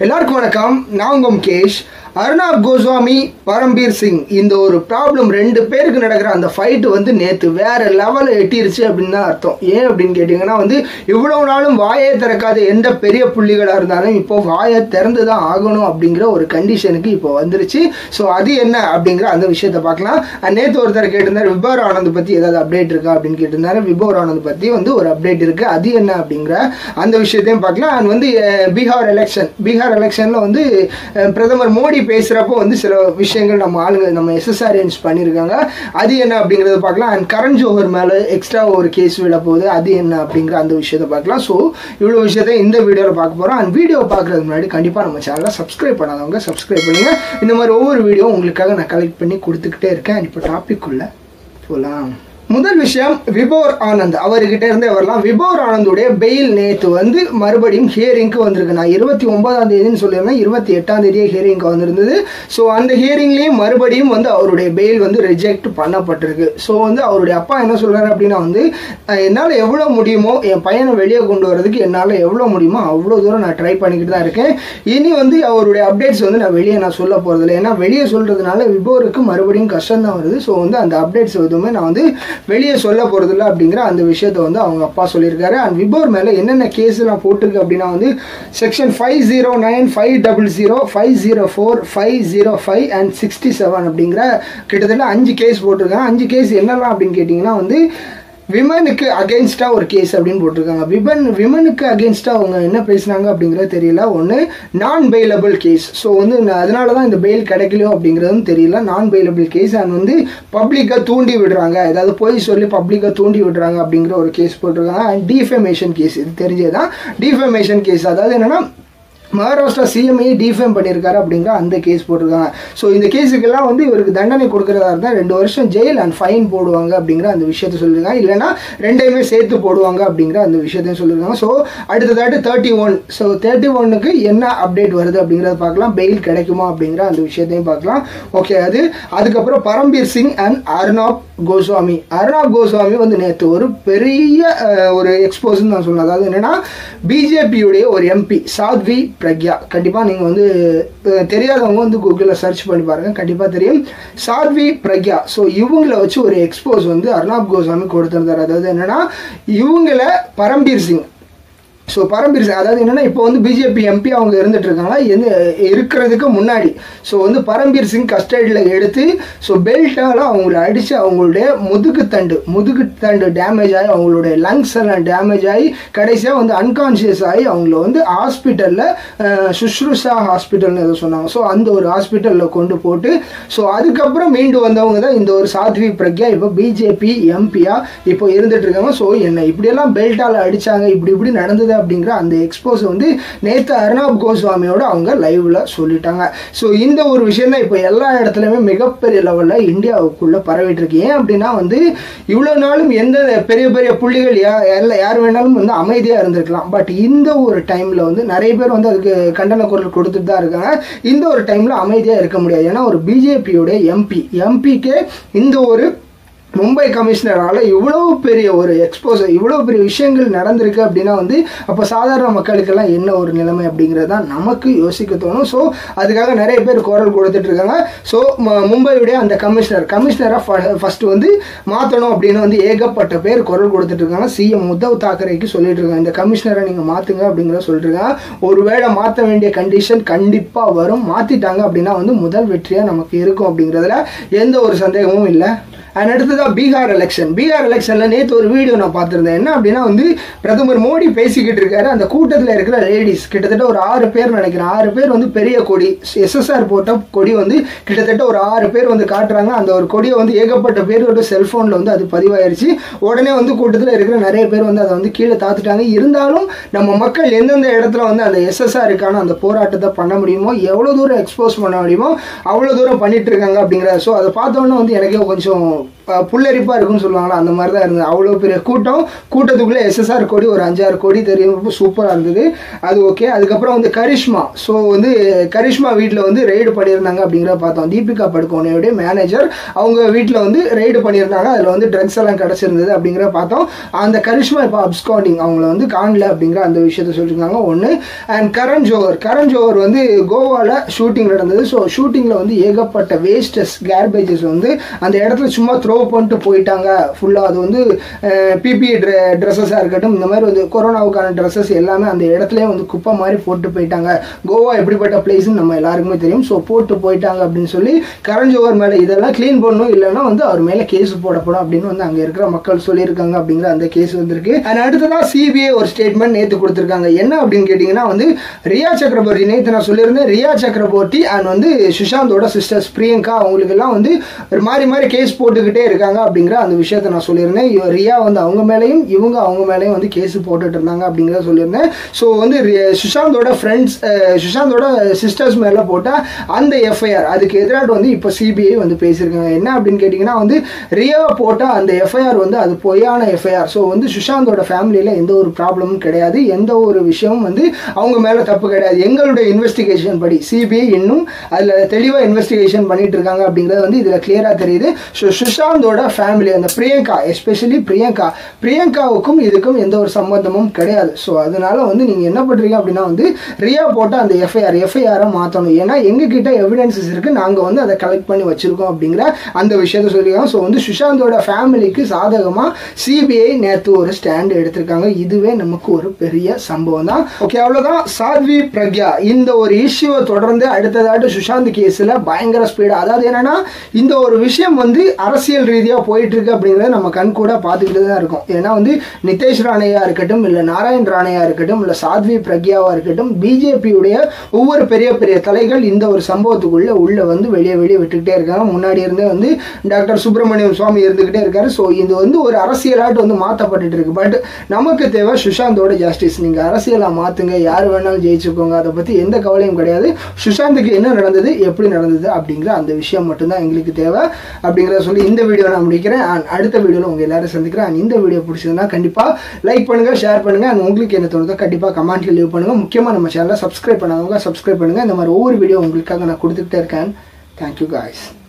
எல்லாருக்கும் வணக்கம். நான் உங்க முகேஷ். அர்னாப் கோஸ்வாமி, பரம்பீர் சிங் இந்த ஒரு ப்ராப்ளம் ரெண்டு பேருக்கு நடக்கிற அந்த ஃபைட் வந்து நேற்று வேற லெவலில் எட்டிருச்சு அப்படின்னு தான் அர்த்தம். ஏன் அப்படின்னு கேட்டிங்கன்னா இவ்வளவு நாளும் வாயை திறக்காத எந்த பெரிய புள்ளிகளாக இருந்தாலும் இப்போ வாயை திறந்து தான் ஆகணும் அப்படிங்கிற ஒரு கண்டிஷனுக்கு இப்போ வந்துருச்சு. ஸோ அது என்ன அப்படிங்கிற அந்த விஷயத்த பார்க்கலாம். நேற்று ஒருத்தர் கேட்டிருந்தார், விபோர் ஆனந்த் பற்றி ஏதாவது அப்டேட் இருக்கா அப்படின்னு கேட்டிருந்தாரு. விபோர் ஆனந்த் பற்றி ஒரு அப்டேட் இருக்கு, அது என்ன அப்படிங்கிற அந்த விஷயத்தையும் பார்க்கலாம். அண்ட் பீகார் எலெக்ஷன்ல பிரதமர் மோடி பேசுறப்போ சில விஷயங்கள் நம்ம எஸ்எஸ்ஆர்என்ஸ் பண்ணியிருக்காங்க, அது என்ன அப்படிங்கறத பார்க்கலாம். அண்ட் கரண் ஜோஹர் மேல எக்ஸ்ட்ரா ஒரு கேஸ் விட போகுது, அது என்ன அப்படிங்கிற அந்த விஷயத்த பார்க்கலாம். ஸோ இவ்வளவு விஷயத்த இந்த வீடியோவில் பார்க்க போறோம். அண்ட் வீடியோ பார்க்கறதுக்கு முன்னாடி கண்டிப்பா நம்ம சேனலை சப்ஸ்கிரைப் பண்ணாதவங்க சப்ஸ்கிரைப் பண்ணுங்க. இந்த மாதிரி ஒவ்வொரு வீடியோ உங்களுக்காக நான் கலெக்ட் பண்ணி கொடுத்துக்கிட்டே இருக்கேன். இப்போ டாபிக் உள்ள போலாம். முதல் விஷயம், விபோர் ஆனந்த் அவர்கிட்ட இருந்து வரலாம். விபோர் ஆனந்துடைய பெயில் நேற்று மறுபடியும் ஹியரிங்க்கு வந்திருக்கு. நான் 29ஆம் தேதின்னு சொல்லியிருந்தேன், 28ஆம் தேதியே ஹியரிங்க்கு வந்திருந்தது. ஸோ அந்த ஹியரிங்லேயும் மறுபடியும் அவருடைய பெயில் ரிஜெக்ட் பண்ணப்பட்டிருக்கு. ஸோ அவருடைய அப்பா என்ன சொல்றாரு அப்படின்னா என்னால் எவ்வளோ முடியுமோ என் பையனை வெளியே கொண்டு வரதுக்கு என்னால் எவ்வளோ முடியுமோ அவ்வளோ தூரம் நான் ட்ரை பண்ணிக்கிட்டு தான் இருக்கேன். இனி அவருடைய அப்டேட்ஸ் நான் வெளியே நான் சொல்ல போகிறதில்ல. ஏன்னா வெளியே சொல்றதுனால விபோருக்கு மறுபடியும் கஷ்டம் தான் வருது. ஸோ அந்த அப்டேட்ஸ் எதுவுமே நான் வெளியே சொல்ல போறதில்ல அப்படிங்கிற அந்த விஷயத்த அவங்க அப்பா சொல்லியிருக்காரு. அண்ட் விபோர் மேல என்னென்ன கேஸ் எல்லாம் போட்டிருக்கு அப்படின்னா செக்ஷன் 509, 500, 504, 505 அண்ட் 67 அப்படிங்கிற கிட்டத்தட்ட 5 கேஸ் போட்டிருக்காங்க. 5 கேஸ் என்னெல்லாம் அப்படின்னு கேட்டீங்கன்னா விமனுக்கு அகெயின்ஸ்டா ஒரு கேஸ் அப்படின்னு போட்டிருக்காங்க. விமனுக்கு அகெயின்ஸ்டா அவங்க என்ன பேசுனாங்க அப்படிங்கிறது தெரியல. ஒன்று நான் பெயிலபிள் கேஸ். ஸோ அதனால தான் இந்த பெயில் கிடைக்கலையோ அப்படிங்கிறதும் தெரியல. நான் பெயிலபிள் கேஸ் அண்ட் பப்ளிக்கை தூண்டி விடுறாங்க, ஏதாவது போய் சொல்லி பப்ளிக்கை தூண்டி விடுறாங்க அப்படிங்கிற ஒரு கேஸ் போட்டிருக்காங்க. அண்ட் டிஃபேமேஷன் கேஸ், இது தெரிஞ்சதுதான். டிஃபேமேஷன் கேஸ் அதாவது என்னன்னா மகாராஷ்டிரா சிஎம்ஐ டிஃபேம் பண்ணியிருக்காரு அப்படிங்கிற அந்த கேஸ் போட்டிருக்காங்க. ஸோ இந்த கேஸுக்கெல்லாம் இவருக்கு தண்டனை கொடுக்கறதா இருந்தால் 2 வருஷம் ஜெயில் அண்ட் ஃபைன் போடுவாங்க அப்படிங்கிற அந்த விஷயத்த சொல்லியிருக்காங்க. இல்லைன்னா ரெண்டையுமே சேர்த்து போடுவாங்க அப்படிங்கிற அந்த விஷயத்தையும் சொல்லியிருக்காங்க. ஸோ அடுத்ததாட்டு 31. ஸோ 31க்கு என்ன அப்டேட் வருது அப்படிங்கிறத பார்க்கலாம். பெயில் கிடைக்குமா அப்படிங்கிற அந்த விஷயத்தையும் பார்க்கலாம். ஓகே, அதுக்கப்புறம் பரம்பீர் சிங் அண்ட் அர்னாப் கோஸ்வாமி. அர்னாப் கோஸ்வாமி நேற்று ஒரு பெரிய ஒரு எக்ஸ்போஸ்ன்னு நான் சொன்னேன். அதாவது என்னன்னா பிஜேபியுடைய ஒரு எம்பி சாத்வி பிரக்யா, கண்டிப்பா நீங்க தெரியாதவங்க கூகுளில் சர்ச் பண்ணி பாருங்க, கண்டிப்பா தெரியும். சாத்வி பிரக்யா. ஸோ இவங்களை வச்சு ஒரு எக்ஸ்போஸ் அர்னாப் கோஸ்வாமி கொடுத்திருந்தார். அதாவது என்னன்னா இவங்களை பரம்பீர் சிங், ஸோ பரம்பீர் சிங் அதாவது என்னன்னா இப்போ பிஜேபி எம்பி அவங்க இருந்துட்டு இருக்காங்களா இருக்கிறதுக்கு முன்னாடி. ஸோ பரம்பீர் சிங் கஸ்டடியில் எடுத்து ஸோ பெல்ட்டால அவங்கள அடித்து அவங்களுடைய முதுகுத்தண்டு டேமேஜ் ஆகி அவங்களுடைய லங்ஸ் எல்லாம் டேமேஜ் ஆகி கடைசியாக அன்கான்சியஸ் ஆகி அவங்கள ஹாஸ்பிட்டலில் சுஷ்ருஷா ஹாஸ்பிட்டல்னு எதோ சொன்னாங்க. ஸோ அந்த ஒரு ஹாஸ்பிட்டலில் கொண்டு போட்டு ஸோ அதுக்கப்புறம் மீண்டு வந்தவங்க தான் இந்த ஒரு சாத்வி பிரக்யா இப்போ பிஜேபி எம்பியா இப்போ இருந்துட்டு இருக்காங்க. ஸோ என்ன இப்படியெல்லாம் பெல்ட்டால் அடித்தாங்க, இப்படி நடந்தது அப்படிங்கிற அந்த எக்ஸ்போஸ் நேத்து அர்னாப் கோஸ்வாமியோட அவங்க லைவ்ல சொல்லிட்டாங்க. ஸோ இந்த ஒரு விஷயம் தான் இப்போ எல்லா இடத்துலையுமே மிகப்பெரிய லெவலில் இந்தியாவுக்குள்ள பரவிட்டு இருக்கு. ஏன் அப்படின்னா இவ்வளவு நாளும் எந்த பெரிய பெரிய புள்ளிகள் யார் வேணாலும் அமைதியா இருந்திருக்கலாம். பட் இந்த ஒரு டைம்ல நிறைய பேர் அதுக்கு கண்டன குரல் கொடுத்துட்டு தான் இருக்காங்க. இந்த ஒரு டைம்ல அமைதியா இருக்க முடியாது. ஏன்னா ஒரு பிஜேபியோட எம்பிக்கே இந்த ஒரு மும்பை கமிஷனரால் இவ்வளவு பெரிய ஒரு எக்ஸ்போஸ், இவ்வளவு பெரிய விஷயங்கள் நடந்திருக்கு அப்படின்னா அப்போ சாதாரண மக்களுக்கெல்லாம் என்ன ஒரு நிலைமை அப்படிங்கிறது தான் நமக்கு யோசிக்க தோணும். ஸோ அதுக்காக நிறைய பேர் குரல் கொடுத்துட்டு இருக்காங்க. ஸோ மும்பையுடைய அந்த கமிஷனரை ஃபர்ஸ்ட் மாற்றணும் அப்படின்னு ஏகப்பட்ட பேர் குரல் கொடுத்துட்டு இருக்காங்க. சிஎம் உத்தவ் தாக்கரேக்கு சொல்லிட்டு இருக்காங்க, இந்த கமிஷனரை நீங்கள் மாற்றுங்க அப்படிங்கிறத சொல்லிட்டு இருக்காங்க. ஒருவேளை மாற்ற வேண்டிய கண்டிஷன் கண்டிப்பாக வரும். மாற்றிட்டாங்க அப்படின்னா முதல் வெற்றியாக நமக்கு இருக்கும் அப்படிங்கிறதுல எந்த ஒரு சந்தேகமும் இல்லை. அண்ட் அடுத்ததான் பீகார் எலெக்ஷன்ல நேற்று ஒரு வீடியோ நான் பார்த்துருந்தேன். என்ன அப்படின்னா பிரதமர் மோடி பேசிக்கிட்டு இருக்காரு. அந்த கூட்டத்தில் இருக்கிற லேடிஸ் கிட்டத்தட்ட ஒரு 6 பேர் நினைக்கிறேன். 6 பேர் பெரிய கொடி, எஸ்எஸ்ஆர் போட்ட கொடி கிட்டத்தட்ட ஒரு 6 பேர் காட்டுறாங்க. அந்த ஒரு கொடியை ஏகப்பட்ட பேரோட செல்போன்ல அது பதிவாயிருச்சு. உடனே கூட்டத்தில் இருக்கிற நிறைய பேர் அதை கீழே தாத்துட்டாங்க. இருந்தாலும் நம்ம மக்கள் எந்தெந்த இடத்துல அந்த எஸ்எஸ்ஆருக்கான அந்த போராட்டத்தை பண்ண முடியுமோ, எவ்வளவு தூரம் எக்ஸ்போஸ் பண்ண முடியுமோ அவ்வளவு தூரம் பண்ணிட்டு இருக்காங்க அப்படிங்கிற. ஸோ அதை பார்த்தோன்னே எனக்கே கொஞ்சம் புல்லரிப்பாக இருக்குன்னு சொல்லுவாங்களா, அந்த மாதிரி தான் இருந்தது. அவ்வளோ பெரிய கூட்டத்துக்குள்ளே SSR கொடி ஒரு 5-6 கோடி தெரியும், சூப்பராக இருந்தது. அது ஓகே. அதுக்கப்புறம் வந்து கரிஷ்மா. ஸோ வந்து கரிஷ்மா வீட்டில் வந்து ரெய்டு பண்ணியிருந்தாங்க அப்படிங்கிறத பார்த்தோம். தீபிகா படுகோனேயோடைய மேனேஜர் அவங்க வீட்டில் வந்து ரெய்டு பண்ணியிருந்தாங்க. அதில் வந்து ட்ரக்ஸ் எல்லாம் கிடச்சிருந்தது அப்படிங்கிறத பார்த்தோம். அந்த கரிஷ்மா இப்போ அப்ஸ்காண்டிங், அவங்கள வந்து காணல அப்படிங்கிற அந்த விஷயத்த சொல்லியிருக்காங்க ஒன்று. அண்ட் கரண் ஜோஹர் வந்து கோவாவில் ஷூட்டிங் நடந்தது. ஸோ ஷூட்டிங்கில் வந்து ஏகப்பட்ட வேஸ்டஸ் கேர்பேஜஸ் வந்து அந்த இடத்துல சும்மா த்ரோ பண்ணிட்டு போயிட்டாங்க ஃபுல்லாக. அது வந்து பிபிஇ ட்ரெஸ்ஸஸாக இருக்கட்டும், இந்த மாதிரி வந்து கொரோனாவுக்கான ட்ரெஸ்ஸஸ் எல்லாமே அந்த இடத்துலேயே வந்து குப்பை மாதிரி போட்டு போயிட்டாங்க. கோவா எப்படிப்பட்ட பிளேஸ்ன்னு நம்ம எல்லாருக்குமே தெரியும். ஸோ போட்டு போயிட்டாங்க அப்படின்னு சொல்லி கரண் ஜோஹர் மேலே இதெல்லாம் க்ளீன் பண்ணணும், இல்லைன்னா வந்து அவர் மேலே கேஸ் போடப்படும் அப்படின்னு வந்து அங்கே இருக்கிற மக்கள் சொல்லியிருக்காங்க அப்படிங்கிற அந்த கேஸ் வந்திருக்கு. அண்ட் அடுத்ததான் சிபிஐ ஒரு ஸ்டேட்மெண்ட் நேற்று கொடுத்துருக்காங்க. என்ன அப்படின்னு கேட்டிங்கன்னா வந்து ரியா சக்கரவர்த்தி, நேற்று நான் சொல்லியிருந்தேன், ரியா சக்கரவர்த்தி அண்ட் வந்து சுஷாந்தோட சிஸ்டர்ஸ் பிரியங்கா அவங்களுக்கெல்லாம் வந்து மாறி கேஸ் போட்டுக்கிட்டே இருக்காங்க அப்படிங்கிற அந்த விஷயத்த நான் சொல்லியிருந்தேன். ரியா வந்து அவங்க மேலேயும் இவங்க அவங்க மேலேயும் வந்து கேஸ் போட்டுட்டு இருந்தாங்க அப்படிங்கிறத சொல்லியிருந்தேன். ஸோ வந்து சுஷாந்தோட ஃப்ரெண்ட்ஸ், சுஷாந்தோட சிஸ்டர்ஸ் மேலே போட்ட அந்த எஃப்ஐஆர் அதுக்கு எதிராக வந்து இப்போ சிபிஐ வந்து பேசியிருக்காங்க. என்ன அப்படின்னு கேட்டிங்கன்னா வந்து ரியா போட்ட அந்த எஃப்ஐஆர் வந்து அது பொய்யான எஃப்ஐஆர். ஸோ வந்து சுஷாந்தோட ஃபேமிலியில் எந்த ஒரு ப்ராப்ளமும் கிடையாது, எந்த ஒரு விஷயமும் வந்து அவங்க மேலே தப்பு கிடையாது. எங்களுடைய இன்வெஸ்டிகேஷன் படி சிபிஐ இன்னும் அதில் தெளிவாக இன்வெஸ்டிகேஷன் பண்ணிட்டு இருக்காங்க அப்படிங்கிறது வந்து இதில் கிளியராக தெரியுது. ஸோ சுஷாந்தோட ஃபேமிலி, அந்த பிரியங்கா, எஸ்பெஷலி பிரியங்காவுக்கும் இதுக்கும் எந்த ஒரு சம்பந்தமும் கிடையாது. ஸோ அதனால வந்து நீங்கள் என்ன பண்ணுறீங்க அப்படின்னா வந்து ரியா போட்ட அந்த எஃப்ஐஆரை மாற்றணும். ஏன்னா எங்ககிட்ட எவிடன்சஸ் இருக்குது, நாங்கள் வந்து அதை கலெக்ட் பண்ணி வச்சுருக்கோம் அப்படிங்கிற அந்த விஷயத்த சொல்லியிருக்காங்க. ஸோ வந்து சுஷாந்தோட ஃபேமிலிக்கு சாதகமாக சிபிஐ நேற்று ஒரு ஸ்டாண்ட் எடுத்திருக்காங்க. இதுவே நமக்கு ஒரு பெரிய சம்பவம் தான். ஓகே, அவ்வளோதான். சாத்வி பிரக்யா இந்த ஒரு இஷ்யூவை தொடர்ந்து அடுத்ததாட்டு சுஷாந்த் கேஸில் பயங்கர ஸ்பீடாக, அதாவது என்னன்னா இந்த ஒரு விஷயம் வந்து அரசியல் ரீதியாக போயிட்டு இருக்கு அப்படிங்கிறத நம்ம கண் கூட பார்த்துக்கிட்டு தான் இருக்கும். ஏன்னா வந்து நிதேஷ் ராணையா இருக்கட்டும், இல்லை நாராயண் ராணையா இருக்கட்டும், இல்லை சாத்வி பிரக்யாவாக இருக்கட்டும், பிஜேபியுடைய ஒவ்வொரு பெரிய தலைகள் இந்த ஒரு சம்பவத்துக்குள்ள உள்ள வந்து வெளியே விட்டுக்கிட்டே இருக்காங்க. முன்னாடி இருந்தே வந்து டாக்டர் சுப்பிரமணியம் சுவாமி இருந்துகிட்டே இருக்காரு. ஸோ இது வந்து ஒரு அரசியலாட்டு வந்து மாற்றப்பட்டு இருக்கு. பட் நமக்கு தேவை சுஷாந்தோட ஜஸ்டிஸ். நீங்கள் அரசியலாக மாற்றுங்க, யார் வேணாலும் ஜெயிச்சுக்கோங்க, அதை பற்றி எந்த கவலையும் கிடையாது. சுஷாந்துக்கு என்ன நடந்தது, எப்படி நடந்தது அப்படிங்கிற அந்த விஷயம் மட்டும்தான் எங்களுக்கு தேவை அப்படிங்கிறத சொல்லி இந்த வீடியோ நான் முடிக்கிறேன். அண்ட் அடுத்த வீடியோவில் உங்கள் எல்லாரும் சந்திக்கிறேன். அண்ட் இந்த வீடியோ பிடிச்சதுன்னா கண்டிப்பாக லைக் பண்ணுங்கள், ஷேர் பண்ணுங்கள். அண்ட் உங்களுக்கு என்ன தோணுதோ கண்டிப்பாக கமெண்ட்டில் லீவ் பண்ணுங்கள். முக்கியமாக நம்ம சேனலை சப்ஸ்கிரைப் பண்ணாதவங்க சப்ஸ்கிரைப் பண்ணுங்கள். இந்த மாதிரி ஒவ்வொரு வீடியோ உங்களுக்காக நான் கொடுத்துக்கிட்டே இருக்கேன். Thank you guys.